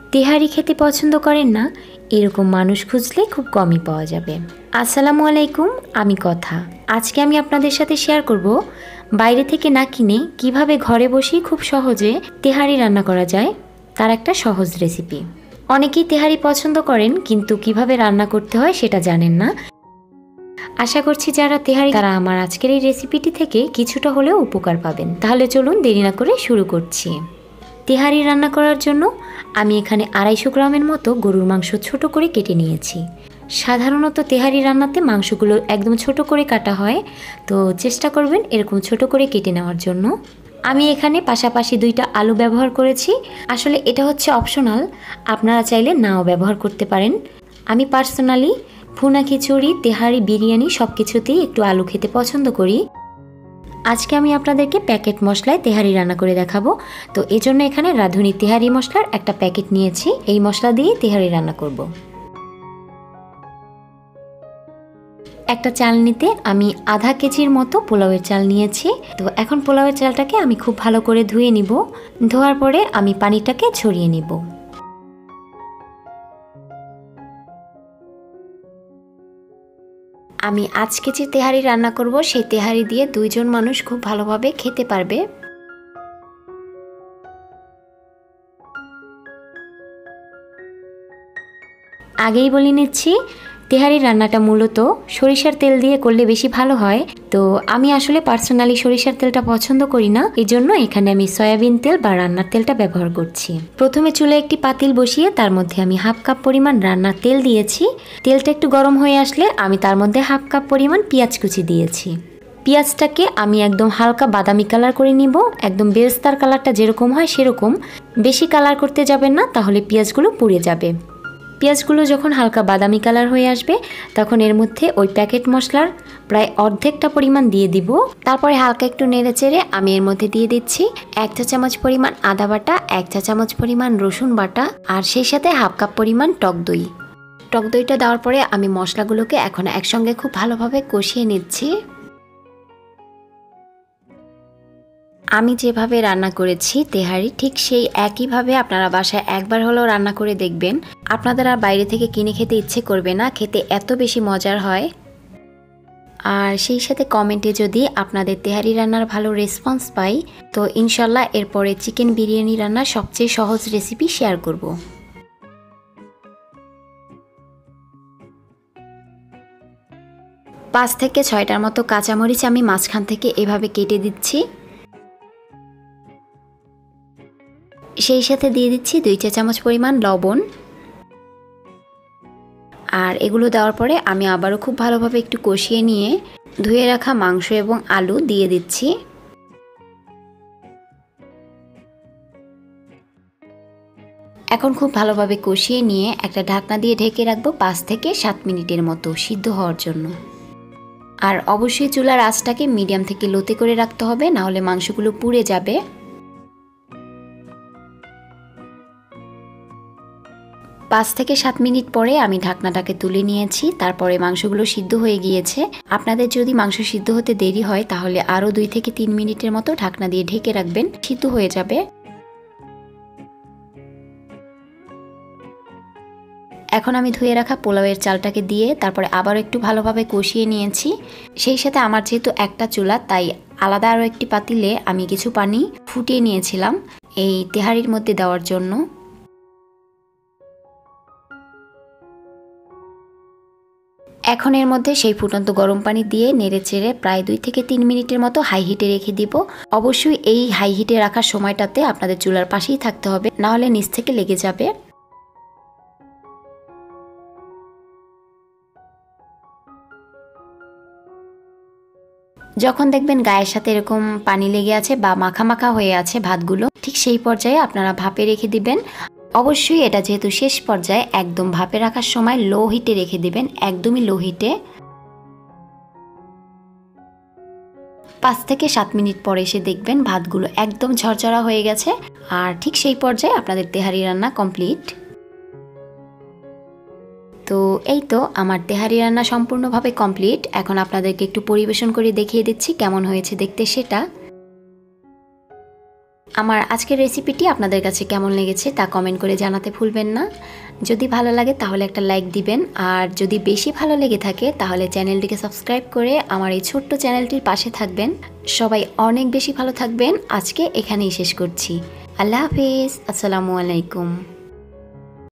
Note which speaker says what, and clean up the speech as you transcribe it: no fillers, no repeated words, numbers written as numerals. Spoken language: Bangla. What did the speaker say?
Speaker 1: তেহারি খেতে পছন্দ করেন না এরকম মানুষ খুঁজলে খুব কমই পাওয়া যাবে। আসসালামু আলাইকুম, আমি কথা। আজকে আমি আপনাদের সাথে শেয়ার করব বাইরে থেকে না কিনে কিভাবে ঘরে বসেই খুব সহজে তেহারি রান্না করা যায় তার একটা সহজ রেসিপি। অনেকেই তেহারি পছন্দ করেন কিন্তু কিভাবে রান্না করতে হয় সেটা জানেন না। আশা করছি যারা তেহারি তারা আমার আজকের এই রেসিপিটি থেকে কিছুটা হলেও উপকার পাবেন। তাহলে চলুন দেরি না করে শুরু করছি। তেহারি রান্না করার জন্য আমি এখানে 250 গ্রামের মতো গরুর মাংস ছোট করে কেটে নিয়েছি। সাধারণত তেহারি রান্নাতে মাংসগুলো একদম ছোট করে কাটা হয়, তো চেষ্টা করবেন এরকম ছোট করে কেটে নেওয়ার জন্য। আমি এখানে পাশাপাশি 2টা আলু ব্যবহার করেছি। আসলে এটা হচ্ছে অপশনাল, আপনারা চাইলে নাও ব্যবহার করতে পারেন। আমি পার্সোনালি ভুনা খিচুড়ি, তেহারি, বিরিয়ানি সব কিছুতেই একটু আলু খেতে পছন্দ করি। আজকে আমি আপনাদেরকে প্যাকেট মশলায় তেহারি রান্না করে দেখাবো। তো এজন্য এখানে রাঁধুনি তেহারি মশলার একটা প্যাকেট নিয়েছি। এই মশলা দিয়ে তেহারি রান্না করব। একটা চালনিতে আমি আধা কেজির মতো পোলাওয়ের চাল নিয়েছি। তো এখন পোলাওয়ের চালটাকে আমি খুব ভালো করে ধুয়ে নিব। ধোয়ার পরে আমি পানিটাকে ছড়িয়ে নিব। আমি আজকে যে তেহারি রান্না করব সেই তেহারি দিয়ে 2 জন মানুষ খুব ভালোভাবে খেতে পারবে। আগেই বলে নিচ্ছি, তেহারি রান্নাটা মূলত সরিষার তেল দিয়ে করলে বেশি ভালো হয়। তো আমি আসলে পার্সোনালি সরিষার তেলটা পছন্দ করি না, এই জন্য এখানে আমি সয়াবিন তেল বা রান্নার তেলটা ব্যবহার করছি। প্রথমে চুলে একটি পাতিল বসিয়ে তার মধ্যে আমি 1/2 কাপ পরিমাণ রান্নার তেল দিয়েছি। তেলটা একটু গরম হয়ে আসলে আমি তার মধ্যে 1/2 কাপ পরিমাণ পেঁয়াজ কুচি দিয়েছি। পেঁয়াজটাকে আমি একদম হালকা বাদামি কালার করে নিব। একদম বেরেস্তার কালারটা যেরকম হয় সেরকম, বেশি কালার করতে যাবেন না, তাহলে পেঁয়াজগুলো পুড়ে যাবে। পেঁয়াজগুলো যখন হালকা বাদামি কালার হয়ে আসবে তখন এর মধ্যে ওই প্যাকেট মশলার প্রায় অর্ধেকটা পরিমাণ দিয়ে দিব। তারপরে হালকা একটু নেড়ে চেড়ে আমি এর মধ্যে দিয়ে দিচ্ছি 1 চা চামচ পরিমাণ আদা বাটা, 1 চা চামচ পরিমাণ রসুন বাটা, আর সেই সাথে 1/2 কাপ পরিমাণ টক দই। টক দইটা দেওয়ার পরে আমি মশলাগুলোকে এখন একসঙ্গে খুব ভালোভাবে কষিয়ে নিচ্ছি। আমি যেভাবে রান্না করেছি তেহারি, ঠিক সেই একইভাবে আপনারা বাসায় একবার হলেও রান্না করে দেখবেন। আপনাদের আর বাইরে থেকে কিনে খেতে ইচ্ছে করবে না, খেতে এত বেশি মজার হয়। আর সেই সাথে কমেন্টে যদি আপনাদের তেহারি রান্নার ভালো রেসপন্স পাই, তো ইনশাল্লাহ এরপরে চিকেন বিরিয়ানি রান্নার সবচেয়ে সহজ রেসিপি শেয়ার করব। 5 থেকে 6টার মতো কাঁচামরিচ আমি মাঝখান থেকে এভাবে কেটে দিচ্ছি। সেই সাথে দিয়ে দিচ্ছি 2 চা চামচ পরিমাণ লবণ। আর এগুলো দেওয়ার পরে আমি আবারও খুব ভালোভাবে একটু কষিয়ে নিয়ে ধুয়ে রাখা মাংস এবং আলু দিয়ে দিচ্ছি। এখন খুব ভালোভাবে কষিয়ে নিয়ে একটা ঢাকনা দিয়ে ঢেকে রাখবো 5 থেকে 7 মিনিটের মতো সিদ্ধ হওয়ার জন্য। আর অবশ্যই চুলার আঁচটাকে মিডিয়াম থেকে লোতে করে রাখতে হবে, না হলে মাংসগুলো পুড়ে যাবে। 5 থেকে 7 মিনিট পরে আমি ঢাকনাটাকে তুলে নিয়েছি। তারপরে মাংসগুলো সিদ্ধ হয়ে গিয়েছে। আপনাদের যদি মাংস সিদ্ধ হতে দেরি হয় তাহলে আরও 2 থেকে 3 মিনিটের মতো ঢাকনা দিয়ে ঢেকে রাখবেন, সিদ্ধ হয়ে যাবে। এখন আমি ধুয়ে রাখা পোলাওয়ের চালটাকে দিয়ে তারপরে আবার একটু ভালোভাবে কষিয়ে নিয়েছি। সেই সাথে আমার যেহেতু একটা চুলা, তাই আলাদা আরও একটি পাতিলে আমি কিছু পানি ফুটিয়ে নিয়েছিলাম এই তেহারির মধ্যে দেওয়ার জন্য। এখন এর মধ্যে সেই ফুটন্ত গরম পানি দিয়ে নেড়ে চেড়ে প্রায় 2 থেকে 3 মিনিটের মতো হাই হিটে রেখে দিব। অবশ্যই এই হাই হিটে রাখার সময়টাতে আপনাদের চুলার পাশেই থাকতে হবে, না হলে নিচ থেকে লেগে যাবে। যখন দেখবেন গায়ের সাথে এরকম পানি লেগে আছে বা মাখা মাখা হয়ে আছে ভাতগুলো, ঠিক সেই পর্যায়ে আপনারা ভাপে রেখে দিবেন। অবশ্যই এটা যেহেতু শেষ পর্যায়ে, একদম ভাপে রাখার সময় লো হিটে রেখে দিবেন, একদমই লো হিটে। 5 থেকে 7 মিনিট পরে এসে দেখবেন ভাতগুলো একদম ঝরঝরা হয়ে গেছে। আর ঠিক সেই পর্যায়ে আপনাদের তেহারি রান্না কমপ্লিট। তো এই তো আমার তেহারি রান্না সম্পূর্ণভাবে কমপ্লিট। এখন আপনাদেরকে একটু পরিবেশন করে দেখিয়ে দিচ্ছি কেমন হয়েছে দেখতে সেটা। আমার আজকের রেসিপিটি আপনাদের কাছে কেমন লেগেছে তা কমেন্ট করে জানাতে ভুলবেন না। যদি ভালো লাগে তাহলে একটা লাইক দিবেন, আর যদি বেশি ভালো লেগে থাকে তাহলে চ্যানেলটিকে সাবস্ক্রাইব করে আমার এই ছোট্ট চ্যানেলটির পাশে থাকবেন। সবাই অনেক বেশি ভালো থাকবেন। আজকে এখানেই শেষ করছি। আল্লাহ হাফেজ। আসসালামু আলাইকুম।